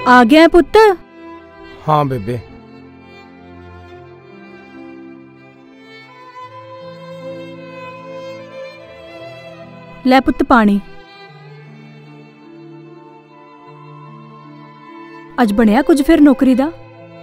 आ गया है पुत्त? हाँ बेबे। लै पुत्त पानी। अज बनया कुछ फिर नौकरी दा?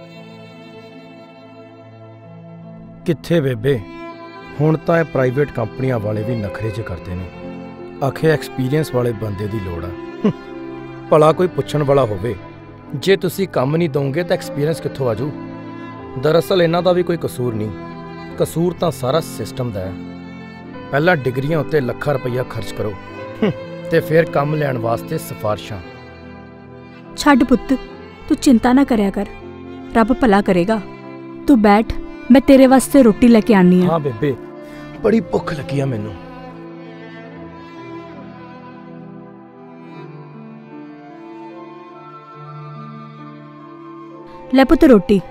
कित्थे बेबे, हुण तां इह प्राइवेट कंपनियां वाले भी नखरे च करदे ने। आखे एक्सपीरियंस वाले बंदे दी लोड़ आ। भला कोई पुछण वाला होवे, जे तुसी काम नहीं दोगे तो एक्सपीरियंस कित्थों आजू? दरअसल इन्हां दा भी कोई कसूर नहीं, कसूर तां सारा सिस्टम दा है। पहला डिग्रियां उत्ते लखां रुपया खर्च करो ते फिर काम लैण वास्ते सिफारिशां। छड्ड पुत्त, तू चिंता ना करया कर, रब भला करेगा। तू बैठ, मैं तेरे वास्ते रोटी लेके आनी है। हाँ बेबे, बड़ी भुख लगी है मैनू। ले पुत्त रोटी।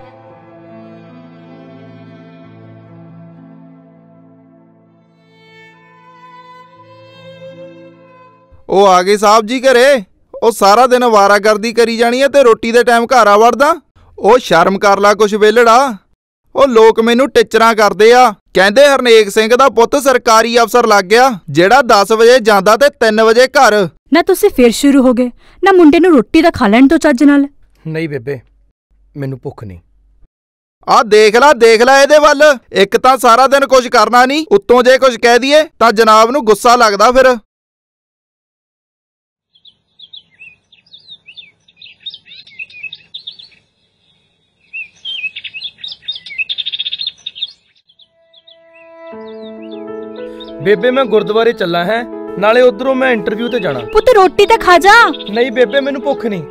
ਉਹ ਆ ਗਏ ਸਾਹਿਬ ਜੀ ਘਰੇ। ਉਹ ਸਾਰਾ ਦਿਨ ਅਵਾਰਾਗਰਦੀ ਕਰੀ ਜਾਣੀ ਹੈ ਤੇ ਰੋਟੀ ਦੇ ਟਾਈਮ ਘਰ ਆ ਵੜਦਾ। ਉਹ ਸ਼ਰਮ ਕਰ ਲਾ ਕੁਛ ਵੇਲੜਾ। ਉਹ ਲੋਕ ਮੈਨੂੰ ਟਿਚਰਾਂ ਕਰਦੇ ਆ, ਕਹਿੰਦੇ ਹਰਨੇਕ ਸਿੰਘ ਦਾ ਪੁੱਤ ਸਰਕਾਰੀ ਅਫਸਰ ਲੱਗ ਗਿਆ, ਜਿਹੜਾ 10 ਵਜੇ ਜਾਂਦਾ ਤੇ 3 ਵਜੇ ਘਰ। ना तुसी फिर शुरू हो गए ना, मुंडे नू रोटी दा खा लैण तो चज नाल। नहीं बेबे, मैनू भुख नहीं। ਆ ਦੇਖ ਲੈ ਇਹਦੇ ਵੱਲ। ਇੱਕ ਤਾਂ ਸਾਰਾ ਦਿਨ ਕੁਝ ਕਰਨਾ ਨਹੀਂ, ਉੱਤੋਂ ਜੇ ਕੁਝ ਕਹਿ ਦਈਏ ਤਾਂ ਜਨਾਬ ਨੂੰ ਗੁੱਸਾ ਲੱਗਦਾ ਫਿਰ। बेबे मैं गुरुद्वारे चला है, नाले उधरों मैं इंटरव्यू ते जाना। पुत्त रोटी तो खा जा। नहीं बेबे, मैनू भुख नहीं।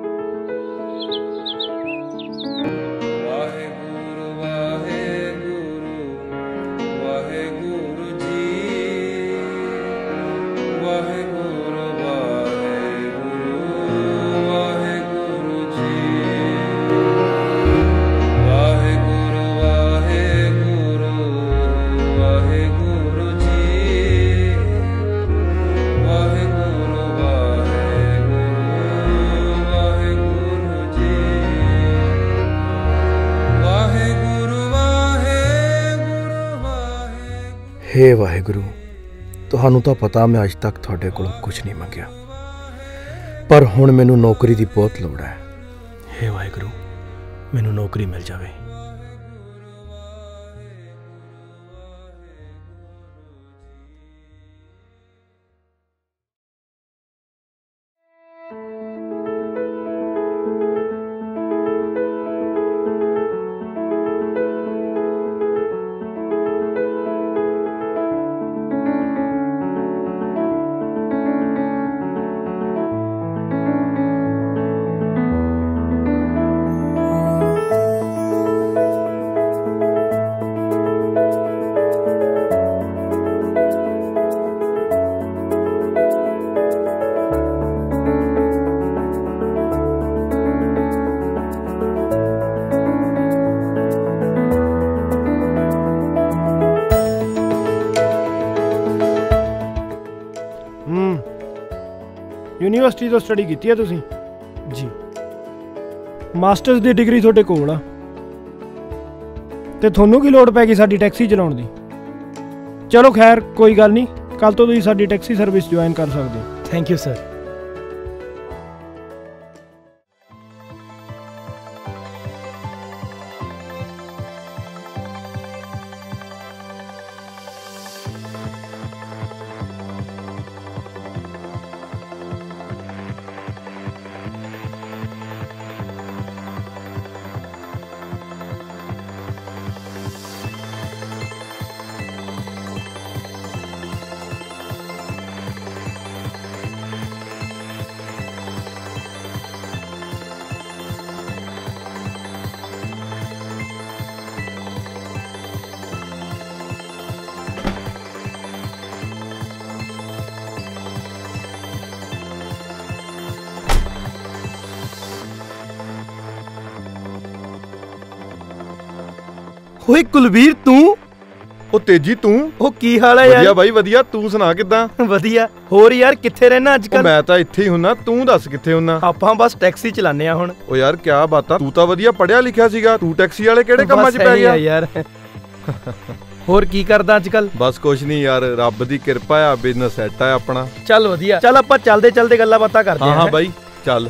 हे वाहिगुरु, तुहानू तो पता मैं अज तक तुहाडे कोलों कुछ नहीं मंगिया, पर हुण मैनू नौकरी की बहुत लोड़ है। हे वाहिगुरु, मैनू नौकरी मिल जाए। यूनिवर्सिटी तो स्टडी की है तुसी? जी। मास्टर्स की डिग्री थोड़े कोल आ ते थोनू की लोड़ पै गई साडी टैक्सी चलाउण दी? चलो खैर कोई गल नहीं, कल तो तुसीं साडी टैक्सी सर्विस ज्वाइन कर सकदे हो। Thank you sir. ਓਏ ਕੁਲਵੀਰ, ਤੂੰ ਉਹ ਤੇਜੀ ਤੂੰ? ਉਹ ਕੀ ਹਾਲ ਹੈ ਵਧੀਆ ਯਾਰ? ਬਾਈ ਵਧੀਆ, ਤੂੰ ਸੁਣਾ ਕਿੱਦਾਂ? ਵਧੀਆ। ਹੋਰ ਯਾਰ ਕਿੱਥੇ ਰਹਿਣਾ ਅੱਜ ਉਹ ਕੱਲ? ਮੈਂ ਤਾਂ ਇੱਥੇ ਹੀ ਹੁੰਨਾ, ਤੂੰ ਦੱਸ ਕਿੱਥੇ ਹੁੰਨਾ? ਆਪਾਂ ਬਸ ਟੈਕਸੀ ਚਲਾਉਂਦੇ ਆ ਹੁਣ। ਉਹ ਯਾਰ ਕਿਆ ਬਾਤਾਂ, ਤੂੰ ਤਾਂ ਵਧੀਆ ਪੜਿਆ ਲਿਖਿਆ ਸੀਗਾ, ਤੂੰ ਟੈਕਸੀ ਵਾਲੇ ਕਿਹੜੇ ਕੰਮਾਂ 'ਚ ਪੈ ਗਿਆ ਯਾਰ? ਹੋਰ ਕੀ ਕਰਦਾ ਅੱਜ ਕੱਲ? ਬਸ ਕੁਛ ਨਹੀਂ ਯਾਰ, ਰੱਬ ਦੀ ਕਿਰਪਾ ਆ, ਬਿਜ਼ਨਸ ਸੈੱਟ ਆ ਆਪਣਾ। ਚੱਲ ਵਧੀਆ, ਚੱਲ ਆਪਾਂ ਚੱਲਦੇ ਚੱਲਦੇ ਗੱਲਾਂ ਬਾਤਾਂ ਕਰਦੇ ਹਾਂ ਹਾਂ। ਹਾਂ ਬਾਈ ਚੱਲ।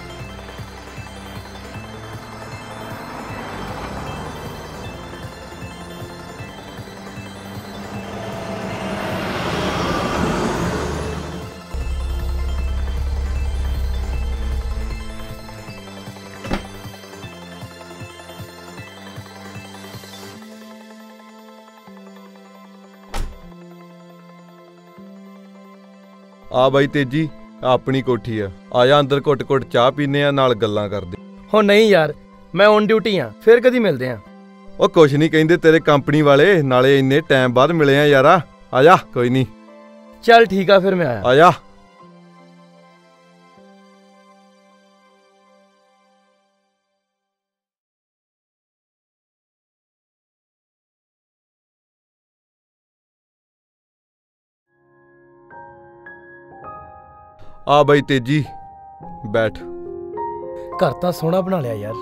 ਆ ਬਾਈ ਤੇਜੀ, ਆਪਣੀ ਕੋਠੀ ਆ, ਆਜਾ ਅੰਦਰ ਘੁੱਟ-ਘੁੱਟ ਚਾਹ ਪੀਨੇ ਆ, ਨਾਲ ਗੱਲਾਂ ਕਰਦੇ। ਹੋ ਨਹੀਂ ਯਾਰ, ਮੈਂ ਔਨ ਡਿਊਟੀ ਆ, ਫਿਰ ਕਦੀ ਮਿਲਦੇ ਆ। ਉਹ ਕੁਛ ਨਹੀਂ ਕਹਿੰਦੇ ਤੇਰੇ ਕੰਪਨੀ ਵਾਲੇ, ਨਾਲੇ ਇੰਨੇ ਟਾਈਮ ਬਾਅਦ ਮਿਲੇ ਆ ਯਾਰਾ। ਆਜਾ ਕੋਈ ਨਹੀਂ। ਚੱਲ ਠੀਕ ਆ, ਫਿਰ ਮੈਂ ਆਇਆ। ਆਜਾ। ਆ ਬਾਈ ਤੇਜੀ ਬੈਠ। ਘਰ ਤਾਂ ਸੋਹਣਾ ਬਣਾ ਲਿਆ ਯਾਰ।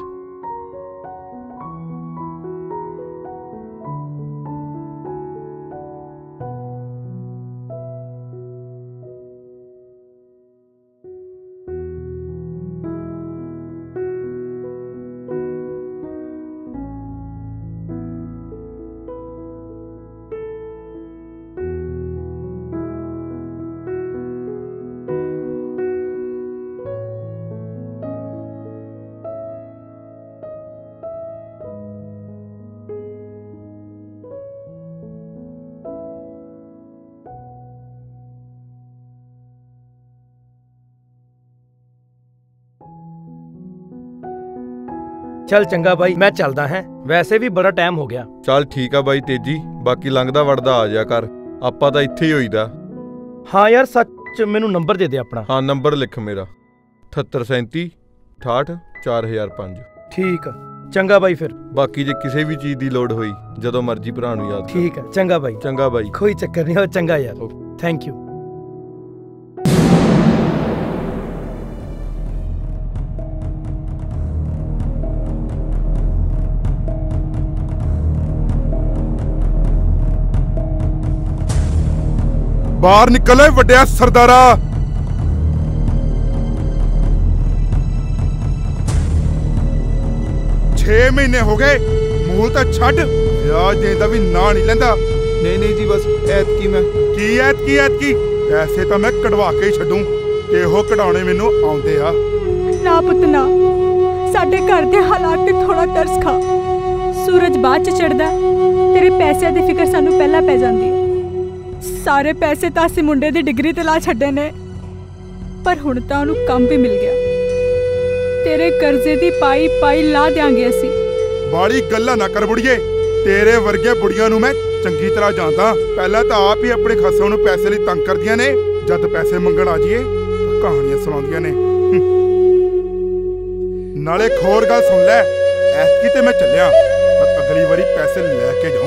ਚੱਲ ਚੰਗਾ ਬਾਈ, ਮੈਂ ਚੱਲਦਾ ਹਾਂ, ਵੈਸੇ ਵੀ ਬੜਾ ਟਾਈਮ ਹੋ ਗਿਆ। ਚੱਲ ਠੀਕ ਆ ਬਾਈ ਤੇਜੀ, ਬਾਕੀ ਲੰਘਦਾ ਵੜਦਾ ਆ ਜਾ ਕਰ, ਆਪਾਂ ਤਾਂ ਇੱਥੇ ਹੀ ਹੋਈਦਾ। ਹਾਂ ਯਾਰ ਸੱਚ, ਮੈਨੂੰ ਨੰਬਰ ਦੇ ਦੇ ਆਪਣਾ। ਹਾਂ ਨੰਬਰ ਲਿਖ ਮੇਰਾ 7837 68 4005। ਠੀਕ ਆ, ਚੰਗਾ ਬਾਈ ਫਿਰ। ਬਾਕੀ ਜੇ ਕਿਸੇ ਵੀ ਚੀਜ਼ ਦੀ ਲੋੜ ਹੋਈ ਜਦੋਂ ਮਰਜ਼ੀ ਭਰਾ ਨੂੰ ਯਾਦ ਕਰ। ਠੀਕ ਆ, ਚੰਗਾ ਬਾਈ। ਚੰਗਾ ਬਾਈ। ਕੋਈ ਚੱਕਰ ਨਹੀਂ, ਚੰਗਾ ਯਾਰ, ਥੈਂਕ ਯੂ। ਬਾਹਰ ਨਿਕਲੇ ਵੱਡਿਆ ਸਰਦਾਰਾ। 6 ਮਹੀਨੇ ਹੋ ਗਏ, ਮੂਲ ਤਾਂ ਛੱਡ, ਵਿਆਜ ਦੇਣ ਦਾ ਵੀ ਨਾਂ ਨਹੀਂ ਲੈਂਦਾ। ਨਹੀਂ ਜੀ, ਬਸ ਐਤਕੀ ਮੈਂ ਕੀ ਐਤਕੀ ਪੈਸੇ ਤਾਂ ਮੈਂ ਕਢਵਾ ਕੇ ਹੀ ਛੱਡੂ, ਤੇ ਉਹ ਕਢਾਉਣੇ ਮੈਨੂੰ ਆਉਂਦੇ ਆ। ਨਾ ਪੁੱਤ ਨਾ, ਸਾਡੇ ਘਰ ਦੇ ਹਾਲਾਤ ਤੇ ਥੋੜਾ ਤਰਸ ਖਾ। ਸੂਰਜ ਬਾਅਦ ਚ ਚੜਦਾ, ਤੇਰੇ ਪੈਸਿਆਂ ਦੀ ਫਿਕਰ ਸਾਨੂੰ ਪਹਿਲਾਂ ਪੈ ਜਾਂਦੀ ਹੈ। ਸਾਰੇ ਪੈਸੇ ਤਾਂ ਅਸੀਂ ਮੁੰਡੇ ਦੀ ਡਿਗਰੀ ਤੇ ਲਾ ਛੱਡੇ ਨੇ, ਪਰ ਹੁਣ ਤਾਂ ਉਹਨੂੰ ਕੰਮ ਵੀ ਮਿਲ ਗਿਆ। ਤੇਰੇ ਕਰਜ਼ੇ ਦੀ ਪਾਈ ਲਾ ਦਿਆਂਗੇ ਅਸੀਂ। ਬਾੜੀ ਗੱਲਾਂ ਨਾ ਕਰ ਬੁੜੀਏ, ਤੇਰੇ ਵਰਗੇ ਬੁੜੀਆਂ ਨੂੰ ਮੈਂ ਚੰਗੀ ਤਰ੍ਹਾਂ ਜਾਣਦਾ। ਪਹਿਲਾਂ ਤਾਂ ਆਪ ਹੀ ਆਪਣੇ ਖਸਮ ਨੂੰ ਪੈਸੇ ਲਈ ਤੰਗ ਕਰਦੀਆਂ ਨੇ, ਜਦ ਪੈਸੇ ਮੰਗਣ ਆ ਜਾਈਏ ਤਾਂ ਕਹਾਣੀਆਂ ਸੁਣਾਉਂਦੀਆਂ ਨੇ। ਨਾਲੇ ਇੱਕ ਹੋਰ ਗੱਲ ਸੁਣ ਲੈ, ਐਤਕੀ ਤੇ ਮੈਂ ਚੱਲਿਆ, ਪਰ ਅਗਲੀ ਵਾਰੀ ਪੈਸੇ ਲੈ ਕੇ ਜਾਊਂ।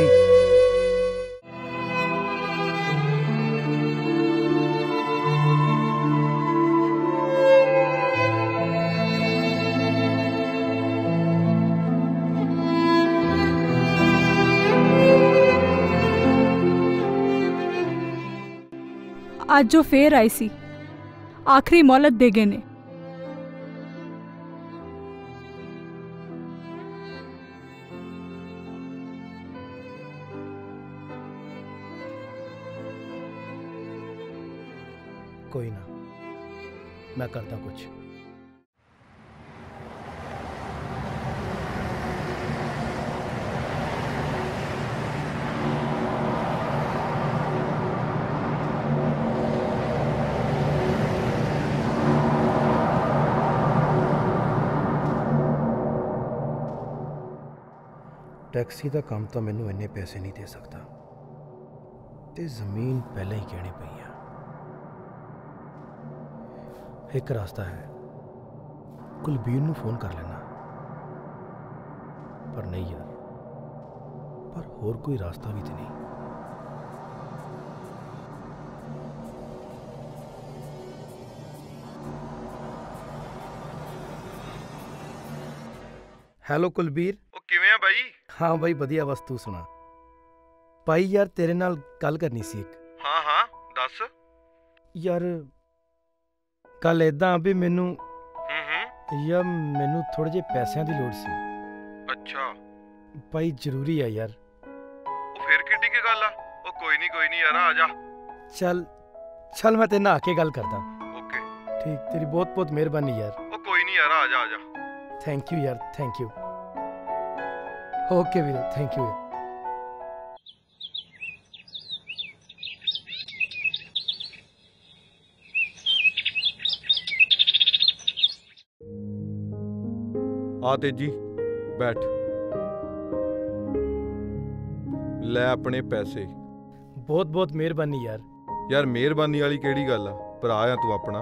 ਅੱਜ ਉਹ ਫੇਰ ਆਈ ਸੀ, ਆਖਰੀ ਮੌਲਤ ਦੇ ਗਏ ਨੇ। ਕੋਈ ਨਾ, ਮੈਂ ਕਰਦਾ ਕੁਛ। ਟੈਕਸੀ ਦਾ ਕੰਮ ਤਾਂ ਮੈਨੂੰ ਇੰਨੇ ਪੈਸੇ ਨਹੀਂ ਦੇ ਸਕਦਾ, ਤੇ ਜ਼ਮੀਨ ਪਹਿਲਾਂ ਹੀ ਕਹਿਣੀ ਪਈ ਆ। ਇੱਕ ਰਸਤਾ ਹੈ, ਕੁਲਬੀਰ ਨੂੰ ਫੋਨ ਕਰ ਲੈਣਾ, ਪਰ ਨਹੀਂ ਯਾਰ, ਪਰ ਹੋਰ ਕੋਈ ਰਾਸਤਾ ਵੀ ਤੇ ਨਹੀਂ। ਹੈਲੋ ਕੁਲਬੀਰ। ਉਹ ਕਿਵੇਂ ਆ ਬਾਈ? ਹਾਂ ਬਾਈ ਵਧੀਆ, ਬਸ ਤੂੰ ਸੁਣਾ। ਭਾਈ ਯਾਰ ਤੇਰੇ ਨਾਲ ਗੱਲ ਕਰਨੀ ਸੀ ਇੱਕ। ਹਾਂ ਹਾਂ ਦੱਸ। ਯਾਰ ਕੱਲ ਇਦਾਂ ਵੀ ਮੈਨੂੰ ਹੂੰ ਮੈਨੂੰ ਥੋੜੇ ਜਿਹੇ ਪੈਸਿਆਂ ਦੀ ਲੋੜ ਸੀ। ਅੱਛਾ ਭਾਈ ਜ਼ਰੂਰੀ ਆ ਯਾਰ। ਉਹ ਫੇਰ ਕਿੱਡੀ ਕੀ ਗੱਲ ਆ? ਉਹ ਕੋਈ ਨਹੀਂ ਯਾਰ, ਆ ਜਾ। ਚੱਲ ਮੈਂ ਤੇਰੇ ਨਾਲ ਆ ਕੇ ਗੱਲ ਕਰਦਾ। ਓਕੇ ਠੀਕ, ਤੇਰੀ ਬਹੁਤ ਬਹੁਤ ਮਿਹਰਬਾਨੀ ਯਾਰ। ਉਹ ਕੋਈ ਨਹੀਂ ਯਾਰ, ਆ ਜਾ। ਥੈਂਕ ਯੂ ਯਾਰ, ਥੈਂਕ ਯੂ। ਓਕੇ ਵੀਰੇ, ਥੈਂਕ ਯੂ। ਆ ਤੇਜੀ ਬੈਠ, ਲੈ ਆਪਣੇ ਪੈਸੇ। ਬਹੁਤ ਬਹੁਤ ਮਿਹਰਬਾਨੀ ਯਾਰ। ਯਾਰ ਮਿਹਰਬਾਨੀ ਵਾਲੀ ਕਿਹੜੀ ਗੱਲ ਆ, ਭਰਾ ਆ ਤੂੰ ਆਪਣਾ।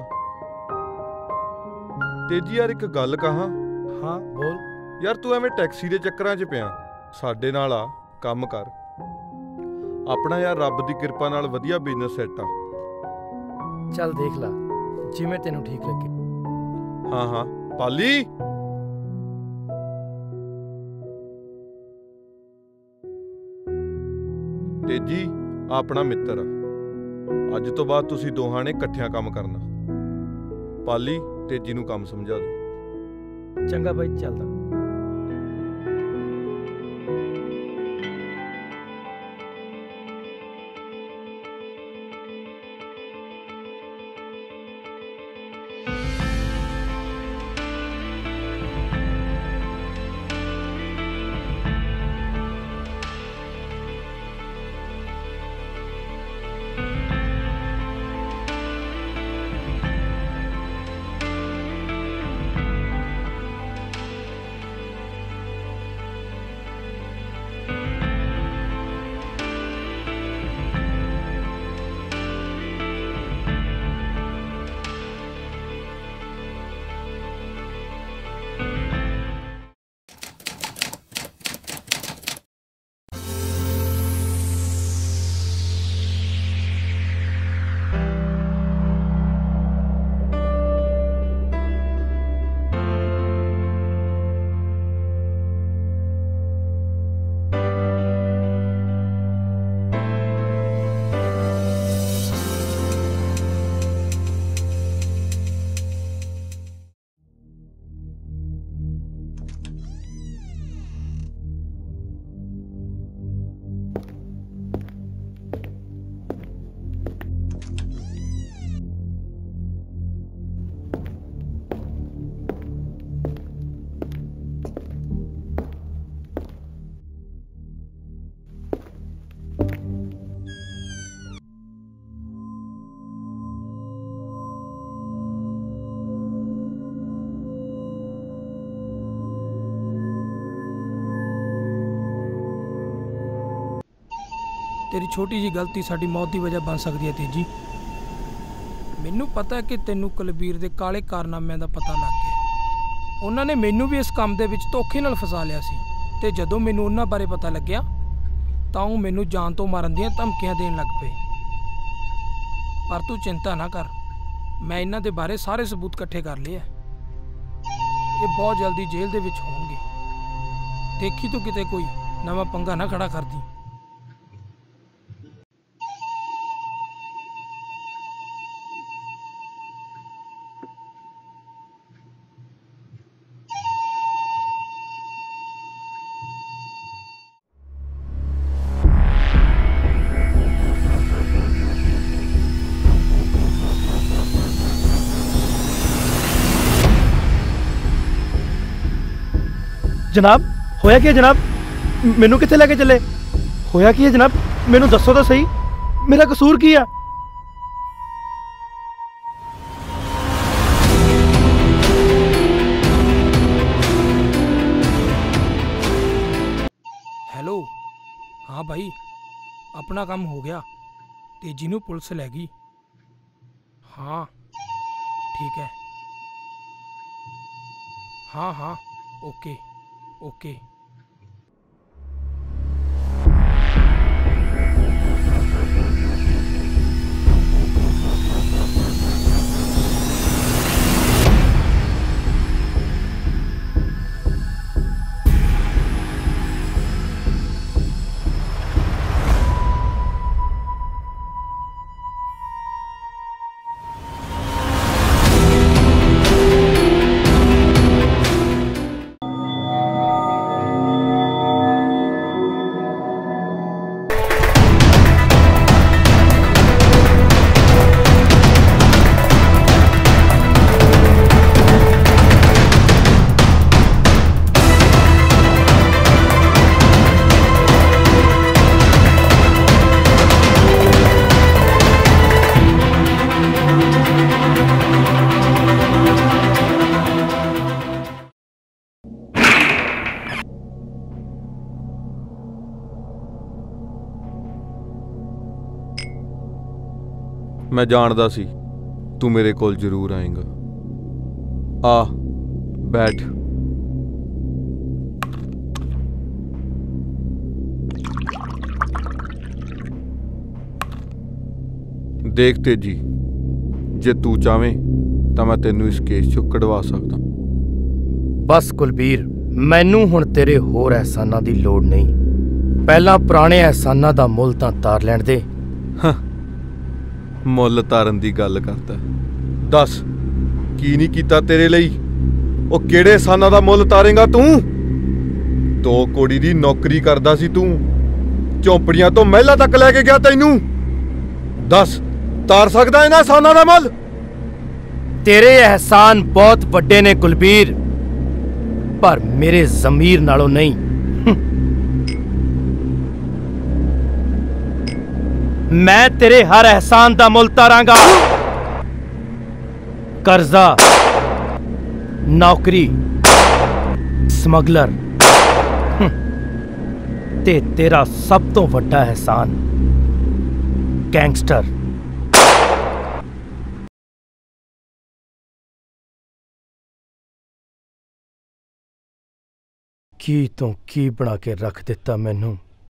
ਤੇਜੀ ਯਾਰ ਇੱਕ ਗੱਲ ਕਹਾਂ? ਹਾਂ ਬੋਲ। ਯਾਰ ਤੂੰ ਐਵੇਂ ਟੈਕਸੀ ਦੇ ਚੱਕਰਾਂ 'ਚ ਪਿਆ, ਸਾਡੇ ਨਾਲ ਆ ਕੰਮ ਕਰ। ਆਪਣਾ ਯਾਰ ਰੱਬ ਦੀ ਕਿਰਪਾ ਨਾਲ ਵਧੀਆ ਬਿਜ਼ਨਸ ਸੈੱਟ ਆ। ਚੱਲ ਦੇਖ ਲਾ ਜਿਵੇਂ ਤੈਨੂੰ ਠੀਕ ਲੱਗੇ। ਹਾਂ ਪਾਲੀ। ਤੇਜੀ ਆਪਣਾ ਮਿੱਤਰ ਆ, ਅੱਜ ਤੋਂ ਬਾਅਦ ਤੁਸੀਂ ਦੋਹਾਂ ਨੇ ਇਕੱਠਿਆਂ ਕੰਮ ਕਰਨਾ। ਪਾਲੀ ਤੇਜੀ ਨੂੰ ਕੰਮ ਸਮਝਾ ਦੇ। ਚੰਗਾ ਬਾਈ, ਚੱਲਦਾ। ਤੇਰੀ ਛੋਟੀ ਜੀ ਗਲਤੀ ਸਾਡੀ ਮੌਤ ਦੀ ਵਜ੍ਹਾ ਬਣ ਸਕਦੀ ਹੈ ਤੇਜੀ। ਮੈਨੂੰ ਪਤਾ ਹੈ ਕਿ ਤੈਨੂੰ ਕੁਲਬੀਰ ਦੇ ਕਾਲੇ ਕਾਰਨਾਮਿਆਂ ਦਾ ਪਤਾ ਲੱਗ ਗਿਆ। ਉਹਨਾਂ ਨੇ ਮੈਨੂੰ ਵੀ ਇਸ ਕੰਮ ਦੇ ਵਿੱਚ ਧੋਖੇ ਨਾਲ ਫਸਾ ਲਿਆ ਸੀ, ਤੇ ਜਦੋਂ ਮੈਨੂੰ ਉਹਨਾਂ ਬਾਰੇ ਪਤਾ ਲੱਗਿਆ ਤਾਂ ਉਹ ਮੈਨੂੰ ਜਾਨ ਤੋਂ ਮਾਰਨ ਦੀਆਂ ਧਮਕੀਆਂ ਦੇਣ ਲੱਗ ਪਏ। ਪਰ ਤੂੰ ਚਿੰਤਾ ਨਾ ਕਰ, ਮੈਂ ਇਹਨਾਂ ਦੇ ਬਾਰੇ ਸਾਰੇ ਸਬੂਤ ਇਕੱਠੇ ਕਰ ਲਏ ਹੈ। ਇਹ ਬਹੁਤ ਜਲਦੀ ਜੇਲ੍ਹ ਦੇ ਵਿੱਚ ਹੋਣਗੇ। ਦੇਖੀ ਤੂੰ ਕਿਤੇ ਕੋਈ ਨਵਾਂ ਪੰਗਾ ਨਾ ਖੜਾ ਕਰਦੀ। ਜਨਾਬ ਹੋਇਆ ਕੀ ਹੈ ਜਨਾਬ? ਮੈਨੂੰ ਕਿੱਥੇ ਲੈ ਕੇ ਚੱਲੇ? ਹੋਇਆ ਕੀ ਹੈ ਜਨਾਬ? ਮੈਨੂੰ ਦੱਸੋ ਤਾਂ ਸਹੀ, ਮੇਰਾ ਕਸੂਰ ਕੀ ਆ? ਹੈਲੋ, ਹਾਂ ਭਾਈ, ਆਪਣਾ ਕੰਮ ਹੋ ਗਿਆ। ਤੇਜੀ ਨੂੰ ਪੁਲਿਸ ਲੈ ਗਈ। ਹਾਂ ਠੀਕ ਹੈ। ਹਾਂ ਓਕੇ ਓਕੇ। मैं जानदा सी तू मेरे कोल जरूर आएगा। आ बैठ। देख तेजी, जे तू चाहे तो मैं तेनू इस केस चों कढवा सकदा। बस कुलबीर, मैनू हुण तेरे होर एहसानां दी लोड़ नहीं। पहलां पुराने एहसानां दा मुੱਲ तां तार लैण दे। मुੱਲ तारन दी गल करदा, दस की नहीं कीता तेरे ਲਈ? ਉਹ ਕਿਹੜੇ एहसानां दा ਮੁੱਲ ਤਾਰੇਂਗਾ ਤੂੰ? 2 ਕੋੜੀ ਦੀ ਨੌਕਰੀ ਕਰਦਾ ਸੀ ਤੂੰ, ਝੌਂਪੜੀਆਂ ਤੋਂ ਮਹਿਲਾਂ ਤੱਕ ਲੈ ਕੇ ਗਿਆ ਤੈਨੂੰ। दस ਤਾਰ ਸਕਦਾ ਇਹਨਾਂ एहसानां ਦਾ ਮੁੱਲ? तेरे एहसान बहुत वड्डे ने कुलबीर, पर मेरे ज़मीर नालों नहीं। मैं तेरे हर एहसान दा मुੱਲ तारांगा। कर्जा, नौकरी, स्मगलर ते तेरा सब तो वड्डा एहसान गैंगस्टर। की तो की बना के रख दिता मैनू।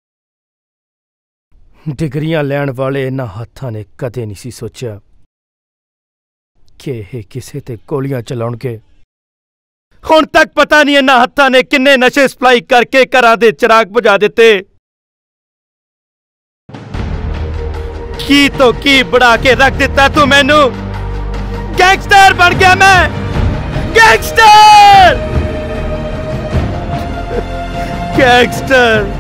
डिग्रियां लैण वाले इन्हां हत्थां ने कदे नहीं सी सोचा कि ये किसे ते गोलियां चलाउणगे। हुण तक पता नहीं इन्हां हत्थां ने किन्ने नशे सप्लाई करके घरां दे चिराग बुझा दिते। की तो की बना के रख दिता तू मैनू। गैंगस्टर बन गया मैं, गैंगस्टर, गैंगस्टर।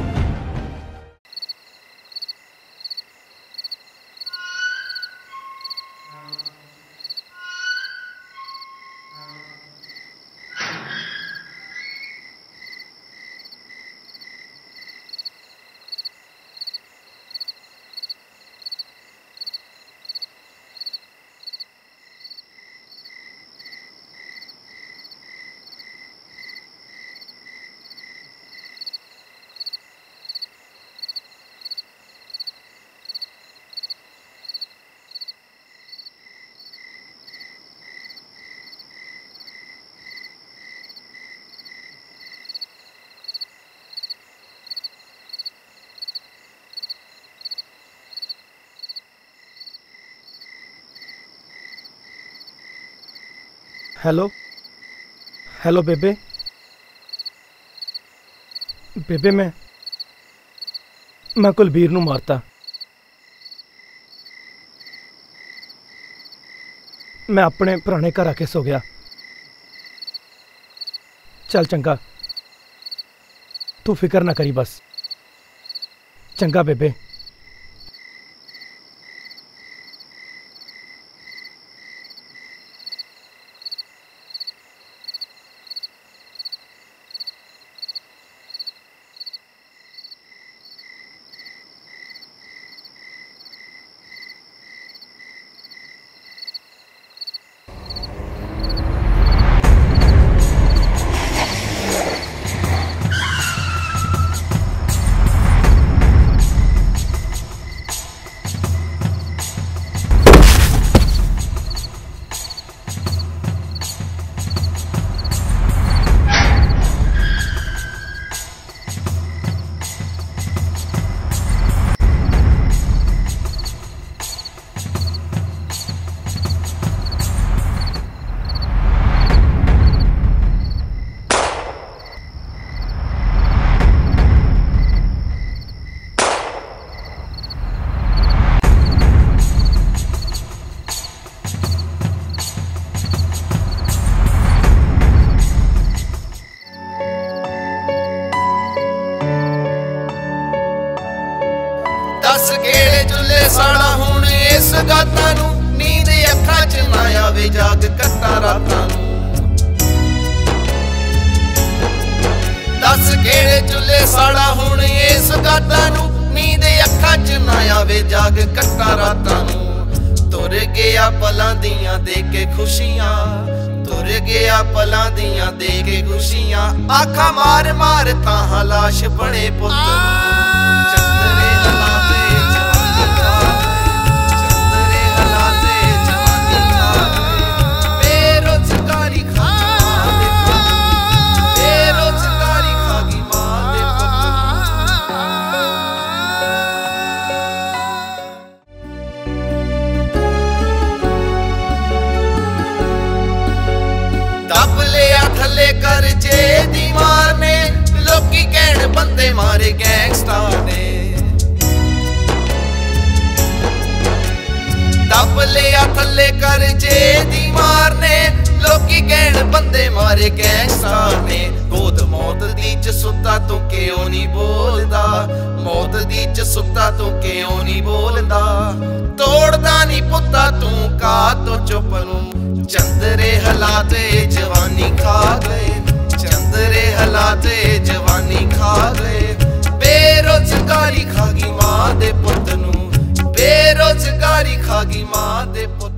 हेलो हेलो बेबे, बेबे मैं कुलबीर नूं मारता। मैं अपने पुराने घर आके सो गया। चल चंगा, तू फिक्र ना करी बस। चंगा बेबे। गातां नूं नींद अखां च ना आवे, जाग कट्टा रातां नूं। दस केड़े चुल्हे साड़ा हुण इस गातां नूं, नींद अखां च ना आवे, जाग कट्टा रातां नूं। तुर गया पलां दियां दे के खुशियां, तुर गया पलां दियां दे के खुशियां। आखा मार मार तां लाश बने पुत्त चंदरे हलावे, चंदरे ਬੰਦੇ ਮਾਰੇ ਗੈਂਗਸਟਰ ਨੇ ਦੱਬ ਲਿਆ ਥੱਲੇ ਕਰਜੇ ਦੀ ਮਾਰ ਨੇ ਲੋਕੀ ਕਹਿਣ ਬੰਦੇ ਮਾਰੇ ਗੈਂਗਸਟਰ ਨੇ ਗੋਦ ਮੌਤ ਦੀ ਚ ਸੁੱਤਾ ਤੂੰ ਕਿਉਂ ਨਹੀਂ ਬੋਲਦਾ ਮੌਤ ਦੀ ਚ ਸੁੱਤਾ ਤੂੰ ਕਿਉਂ ਨਹੀਂ ਬੋਲਦਾ ਤੋੜਦਾ ਨਹੀਂ ਪੁੱਤਾ ਤੂੰ ਕਾਤੋਂ ਚੁੱਪ ਨੂੰ ਚੰਦਰੇ ਹਾਲਾਤੇ ਜਵਾਨੀ ਖਾ ਗਏ ਚੰਦਰੇ ਹਾਲਾਤੇ ਜਵਾਨੀ ਖਾ ਗਏ ਬੇਰੁਜ਼ਗਾਰੀ ਖਾ ਗਈ ਮਾਂ ਦੇ ਪੁੱਤ ਨੂੰ ਬੇਰੁਜ਼ਗਾਰੀ ਖਾ ਗਈ ਮਾਂ ਦੇ ਪੁੱਤ